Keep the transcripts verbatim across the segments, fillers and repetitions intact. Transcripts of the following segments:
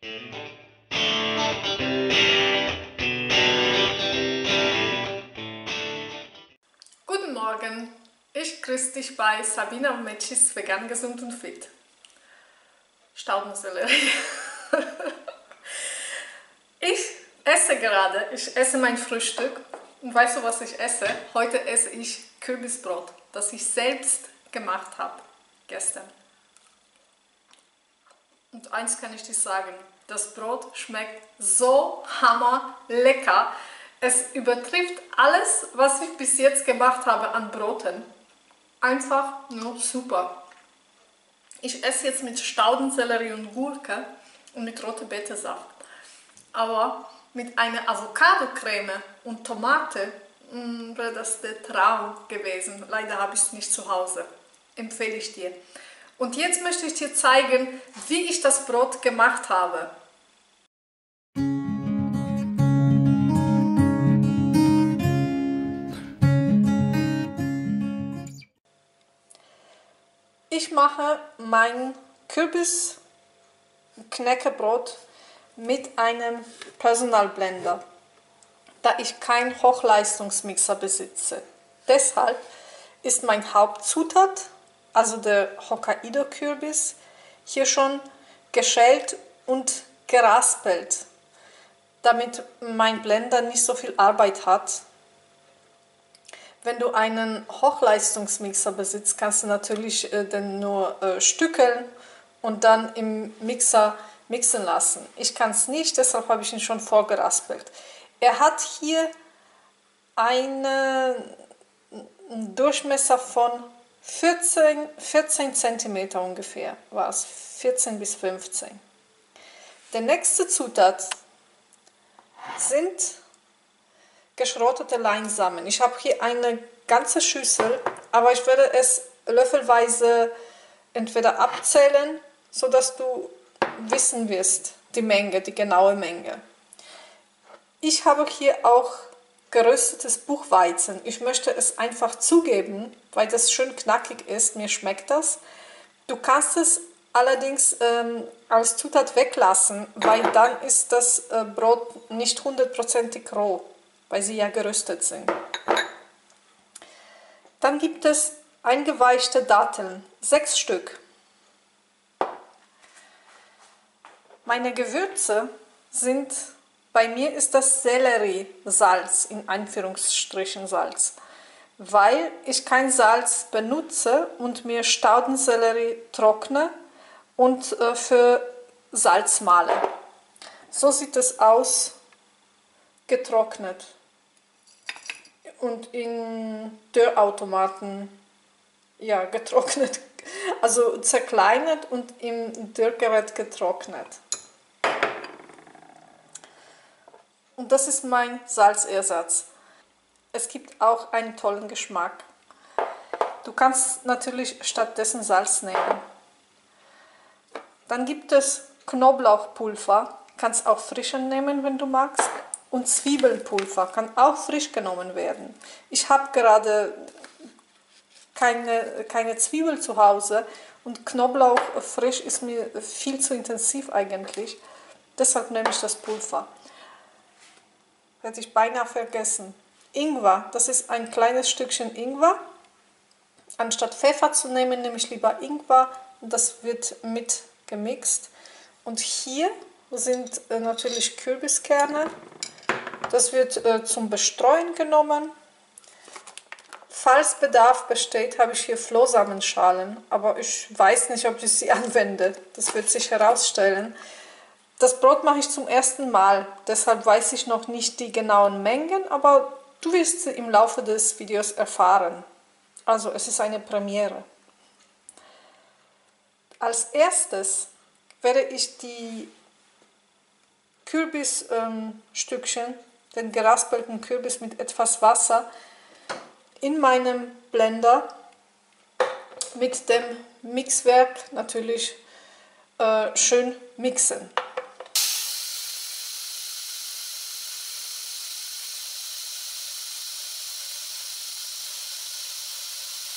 Guten Morgen, ich grüße dich bei Sabina und Metschis Vegan, Gesund und Fit. Staudensellerie. Ich esse gerade, ich esse mein Frühstück und weißt du, was ich esse? Heute esse ich Kürbisbrot, das ich selbst gemacht habe, gestern. Und eins kann ich dir sagen, das Brot schmeckt so hammerlecker. Es übertrifft alles, was ich bis jetzt gemacht habe an Broten. Einfach nur super. Ich esse jetzt mit Staudensellerie und Gurke und mit roter Betesaft. Aber mit einer Avocado-Creme und Tomate wäre das der Traum gewesen. Leider habe ich es nicht zu Hause. Empfehle ich dir. Und jetzt möchte ich dir zeigen, wie ich das Brot gemacht habe. Ich mache mein Kürbis-Knäckebrot mit einem Personalblender, da ich keinen Hochleistungsmixer besitze. Deshalb ist mein Hauptzutat, also der Hokkaido-Kürbis, hier schon geschält und geraspelt, damit mein Blender nicht so viel Arbeit hat. Wenn du einen Hochleistungsmixer besitzt, kannst du natürlich äh, den nur äh, stückeln und dann im Mixer mixen lassen. Ich kann es nicht, deshalb habe ich ihn schon vorgeraspelt. Er hat hier einen Durchmesser von vierzehn, vierzehn Zentimeter ungefähr, war es, vierzehn bis fünfzehn. Der nächste Zutat sind geschrottete Leinsamen. Ich habe hier eine ganze Schüssel, aber ich werde es löffelweise entweder abzählen, sodass du wissen wirst, die Menge, die genaue Menge. Ich habe hier auch geröstetes Buchweizen. Ich möchte es einfach zugeben, weil das schön knackig ist, mir schmeckt das. Du kannst es allerdings ähm, als Zutat weglassen, weil dann ist das äh, Brot nicht hundertprozentig roh, weil sie ja geröstet sind. Dann gibt es eingeweichte Datteln, sechs Stück. Meine Gewürze sind, bei mir ist das Selleriesalz, in Anführungsstrichen Salz, weil ich kein Salz benutze und mir Staudensellerie trockne und äh, für Salz male. So sieht es aus, getrocknet und in Dörrautomaten, ja, getrocknet, also zerkleinert und im Dörrgerät getrocknet. Und das ist mein Salzersatz. Es gibt auch einen tollen Geschmack. Du kannst natürlich stattdessen Salz nehmen. Dann gibt es Knoblauchpulver, kannst auch frischen nehmen, wenn du magst. Und Zwiebelpulver kann auch frisch genommen werden. Ich habe gerade keine, keine Zwiebel zu Hause und Knoblauch frisch ist mir viel zu intensiv eigentlich. Deshalb nehme ich das Pulver. Hätte ich beinahe vergessen. Ingwer, das ist ein kleines Stückchen Ingwer. Anstatt Pfeffer zu nehmen, nehme ich lieber Ingwer. Das wird mit gemixt. Und hier sind äh, natürlich Kürbiskerne. Das wird äh, zum Bestreuen genommen. Falls Bedarf besteht, habe ich hier Flohsamenschalen, aber ich weiß nicht, ob ich sie anwende. Das wird sich herausstellen. Das Brot mache ich zum ersten Mal, deshalb weiß ich noch nicht die genauen Mengen, aber du wirst sie im Laufe des Videos erfahren. Also es ist eine Premiere. Als erstes werde ich die Kürbisstückchen, ähm, den geraspelten Kürbis mit etwas Wasser in meinem Blender mit dem Mixwerk natürlich äh, schön mixen.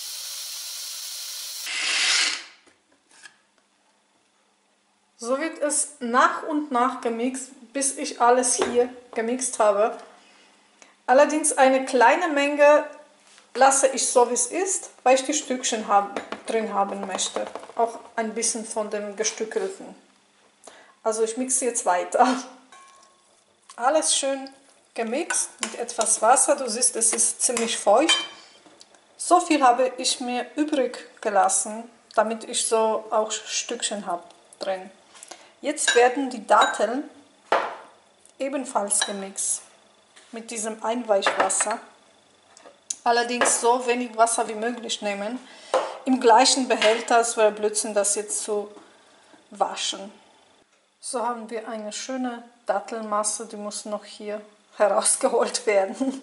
So wird es es nach und nach gemixt, bis ich alles hier gemixt habe. Allerdings eine kleine Menge lasse ich so wie es ist, weil ich die Stückchen haben, drin haben möchte. Auch ein bisschen von dem Gestückelten. Also ich mixe jetzt weiter. Alles schön gemixt mit etwas Wasser. Du siehst, es ist ziemlich feucht. So viel habe ich mir übrig gelassen, damit ich so auch Stückchen habe drin. Jetzt werden die Datteln ebenfalls gemixt mit diesem Einweichwasser. Allerdings so wenig Wasser wie möglich nehmen. Im gleichen Behälter, es wäre Blödsinn, das jetzt zu waschen. So haben wir eine schöne Dattelmasse, die muss noch hier herausgeholt werden.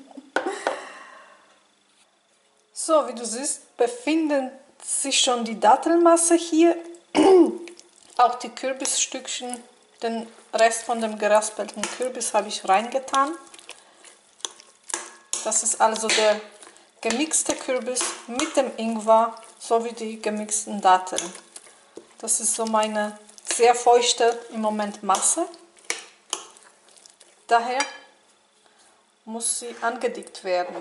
So, wie du siehst, befindet sich schon die Dattelmasse hier. Auch die Kürbisstückchen, den Rest von dem geraspelten Kürbis habe ich reingetan. Das ist also der gemixte Kürbis mit dem Ingwer sowie die gemixten Datteln. Das ist so meine sehr feuchte im Moment Masse. Daher muss sie angedickt werden.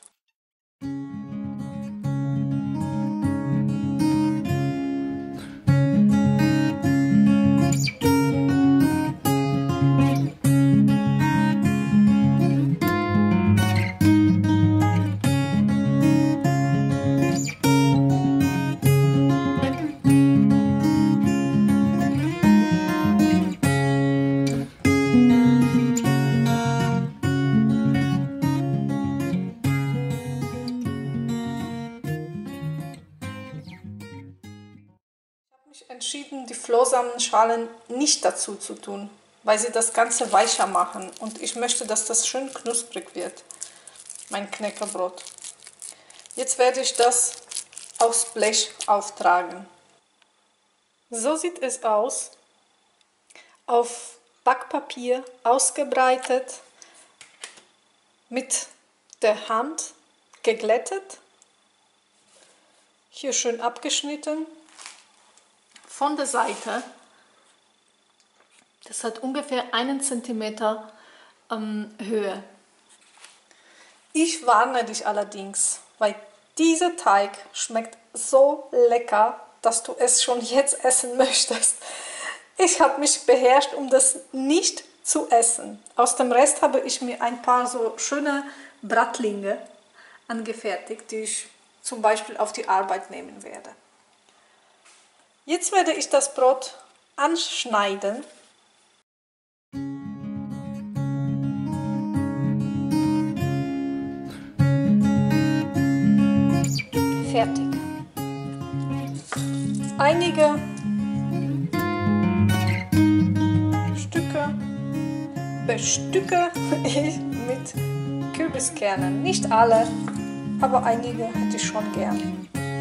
Entschieden, die Flohsamenschalen nicht dazu zu tun, weil sie das Ganze weicher machen und ich möchte, dass das schön knusprig wird, mein Knäckebrot. Jetzt werde ich das aufs Blech auftragen. So sieht es aus, auf Backpapier ausgebreitet, mit der Hand geglättet, hier schön abgeschnitten. Von der Seite, das hat ungefähr einen Zentimeter ähm, Höhe. Ich warne dich allerdings, weil dieser Teig schmeckt so lecker, dass du es schon jetzt essen möchtest. Ich habe mich beherrscht, um das nicht zu essen. Aus dem Rest habe ich mir ein paar so schöne Bratlinge angefertigt, die ich zum Beispiel auf die Arbeit nehmen werde. Jetzt werde ich das Brot anschneiden. Fertig. Einige Stücke bestücke ich mit Kürbiskernen. Nicht alle, aber einige hätte ich schon gern.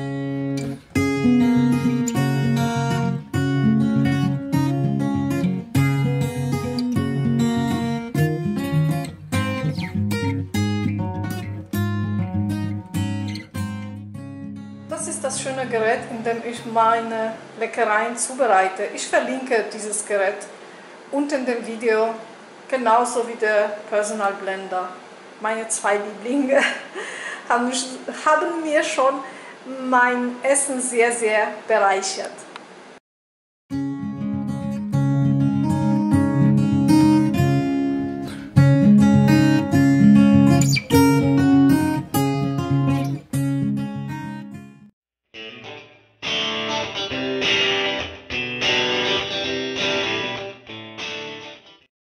Das ist das schöne Gerät, in dem ich meine Leckereien zubereite. Ich verlinke dieses Gerät unten in dem Video, genauso wie der Personal Blender. Meine zwei Lieblinge haben mir schon mein Essen sehr, sehr bereichert.